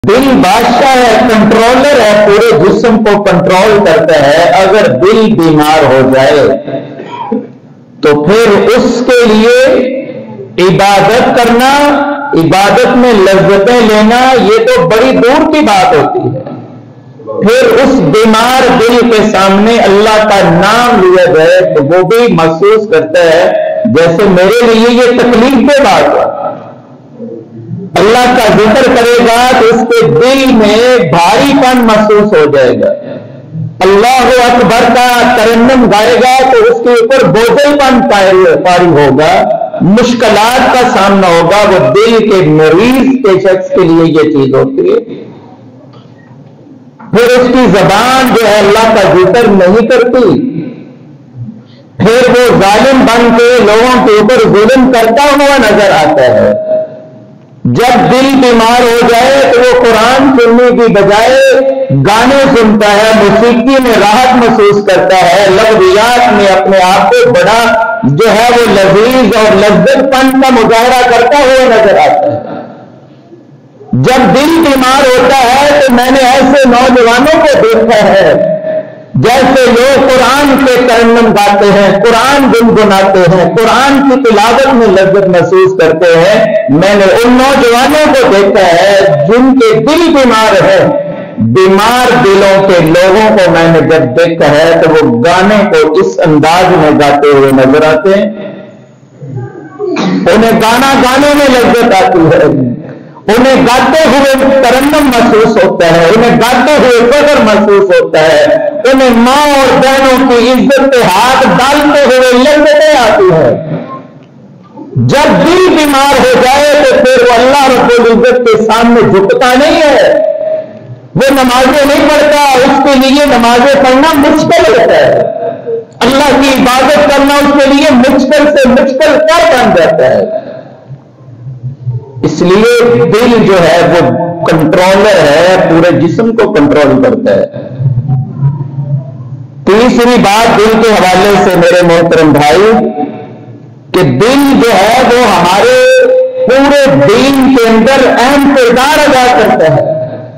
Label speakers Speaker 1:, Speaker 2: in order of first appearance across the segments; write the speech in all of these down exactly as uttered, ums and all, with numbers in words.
Speaker 1: دل بادشاہ ہے، کنٹرولر ہے، پورے جسم کو کنٹرول کرتا ہے۔ اگر دل بیمار ہو جائے تو پھر اس کے لیے عبادت کرنا، عبادت میں لذتیں لینا، یہ تو بڑی دور کی بات ہوتی ہے۔ پھر اس بیمار دل کے سامنے اللہ کا نام لیا جائے تو وہ بھی محسوس کرتا ہے جیسے میرے لیے یہ تکلیف کی بات ہے۔ اللہ کا ذکر کرے گا تو اس کے دل میں بھاری پن محسوس ہو جائے گا۔ اللہ اکبر کا ترنم گائے گا تو اس کے اوپر بوجھل پن طاری ہوگا، مشکلات کا سامنا ہوگا۔ وہ دل کے مریض کے شخص کے لیے یہ چیز ہوتی ہے۔ پھر اس کی زبان جو ہے اللہ کا ذکر نہیں کرتی، پھر وہ ظالم بن کے لوگوں کے اوپر ظلم کرتا ہوا نظر آتا ہے۔ جب دل بیمار ہو جائے تو وہ قرآن سننے کی بجائے گانے سنتا ہے، موسیقی میں راحت محسوس کرتا ہے، لغویات میں اپنے آپ کو بڑا جو ہے وہ لذیذ اور لذت پن کا مظاہرہ کرتا ہوا نظر آتا ہے۔ جب دل بیمار ہوتا ہے تو میں نے ایسے نوجوانوں کو دیکھا ہے جیسے لوگ قرآن کے ترنم گاتے ہیں، قرآن گنگناتے ہیں، قرآن کی تلاوت میں لذت محسوس کرتے ہیں۔ میں نے ان نوجوانوں کو دیکھا ہے جن کے دل بیمار ہے۔ بیمار دلوں کے لوگوں کو میں نے جب دیکھا ہے تو وہ گانے کو اس انداز میں گاتے ہوئے نظر آتے ہیں۔ انہیں گانا گانے میں لذت آتی ہے، انہیں گاتے ہوئے ترنم محسوس ہوتا ہے، انہیں گاتے ہوئے فخر محسوس ہوتا ہے، انہیں ماں اور بہنوں کی عزت پہ ہاتھ ڈالتے ہوئے لذتیں آتی ہے۔ جب دل بیمار ہو جائے تو پھر وہ اللہ رب العزت کے سامنے جھکتا نہیں ہے، وہ نمازیں نہیں پڑھتا، اس کے لیے نمازیں پڑھنا مشکل ہوتا ہے، اللہ کی عبادت کرنا اس کے لیے مشکل سے مشکل کر بن جاتا ہے۔ اس لیے دل جو ہے وہ کنٹرولر ہے، پورے جسم کو کنٹرول کرتا ہے۔ تیسری بات دل کے حوالے سے میرے محترم بھائی کہ دل جو ہے وہ ہمارے پورے دین کے اندر اہم کردار ادا کرتا ہے۔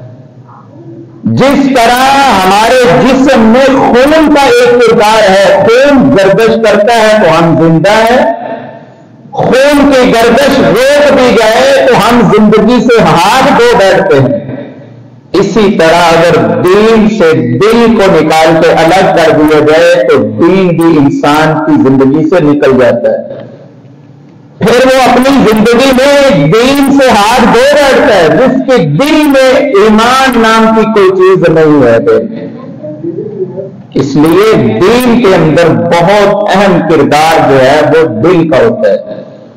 Speaker 1: جس طرح ہمارے جسم میں خون کا ایک کردار ہے، خون گردش کرتا ہے تو ہم زندہ ہیں، خون کی گردش روک دی جائے تو ہم زندگی سے ہاتھ دھو بیٹھتے ہیں۔ اسی طرح اگر دین سے دل کو نکال کے الگ کر دیا جائے تو دین بھی انسان کی زندگی سے نکل جاتا ہے، پھر وہ اپنی زندگی میں دین سے ہاتھ دھو بیٹھتا ہے، جس کے دل میں ایمان نام کی کوئی چیز نہیں ہے۔ اس لیے دین کے اندر بہت اہم کردار جو ہے وہ دل کا ہوتا ہے۔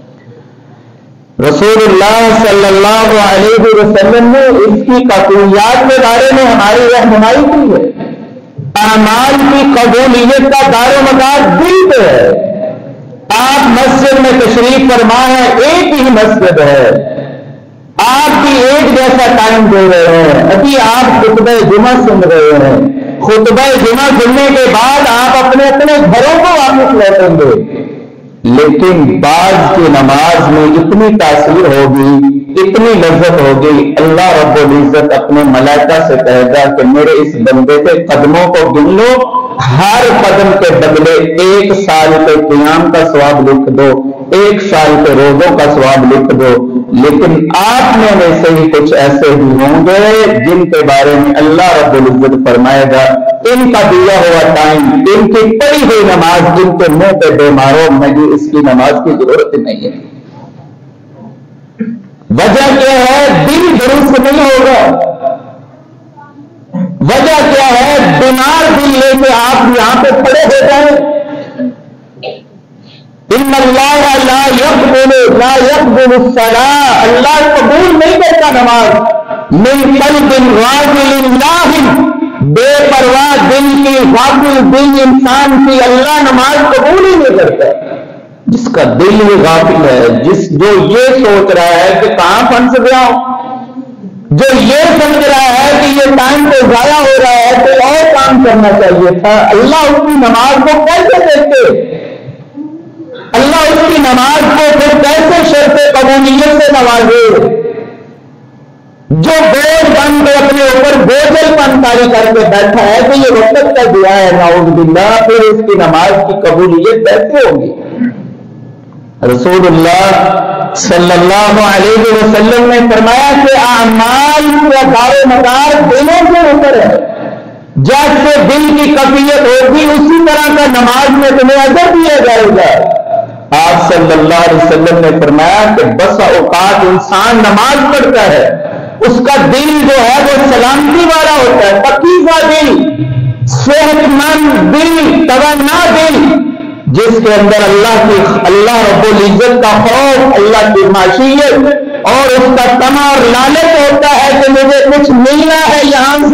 Speaker 1: رسول اللہ صلی اللہ علیہ وسلم نے اس کی قطعیات کے بارے میں ہماری رہنمائی کی ہے۔ اعمال کی قبولیت کا دار و مدار دل پہ ہے۔ آپ مسجد میں تشریف فرما ہے، ایک ہی مسجد ہے، آپ بھی ایک جیسا ٹائم دے رہے ہیں، ابھی آپ خطبہ جمعہ سن رہے ہیں، خطبہ جمعہ سننے کے بعد آپ اپنے اپنے گھروں کو واپس لوٹیں گے، لیکن بعض کی نماز میں اتنی تاثیر ہوگی، اتنی لذت ہوگی، اللہ رب العزت اپنے ملائکہ سے کہے گا کہ میرے اس بندے کے قدموں کو گن لو، ہر قدم کے بدلے ایک سال کے قیام کا ثواب لکھ دو، ایک سال کے روزوں کا ثواب لکھ دو۔ لیکن آپ میں میں سے ہی کچھ ایسے بھی ہوں گے جن کے بارے میں اللہ رب العزت فرمائے گا ان کا دیا ہوا ٹائم، ان کی پڑھی ہوئی نماز جن کے منہ پہ بے مارو، مجھے اس کی نماز کی ضرورت نہیں ہے۔ وجہ کیا ہے؟ دل درست نہیں ہوگا۔ وجہ کیا ہے؟ بیمار دل لے کے آپ یہاں پہ کھڑے ہو جائیں۔ ان اللہ لا يقبل لا يقبل الصلاۃ، اللہ قبول نہیں کرتا نماز من قلب غافل اللہ، بے پرواہ دل کی، غافل دل انسان کی اللہ نماز قبول ہی نہیں کرتا۔ جس کا دل یہ غافل ہے، جس جو یہ سوچ رہا ہے کہ کہاں پھنس گیا ہوں، جو یہ سمجھ رہا ہے کہ یہ ٹائم تو ضائع ہو رہا ہے، تو اور کام کرنا چاہیے تھا، اللہ اس کی نماز کو کیسے دیکھتے؟ اللہ اس کی نماز کو پھر کیسے شرط قبولیت سے نوازے؟ جو بوجھ بن کے اپنے اوپر بوجھل پن تاری کر کے بیٹھا ہے کہ یہ وقت کا دعا ہے نعوذ باللہ، پھر اس کی نماز کی قبولیت کیسے ہوگی؟ رسول اللہ صلی اللہ علیہ وسلم نے فرمایا کہ اعمال کا دار و مدار دلوں کے اوپر ہے، جیسے دل کی کیفیت ہوگی اسی طرح کا نماز میں تمہیں اجر دیا جائے گا۔ آپ صلی اللہ علیہ وسلم نے فرمایا کہ بس اوقات انسان نماز پڑھتا ہے، اس کا دل جو ہے وہ سلامتی والا ہوتا ہے، پکیزہ دل، صحت مند دل، توانا دل، جس کے اندر اللہ کی اللہ رب العزت کا خوف، اللہ کی معصیت اور اس کا طمع اور لالچ ہوتا ہے کہ مجھے کچھ ملنا ہے یہاں سے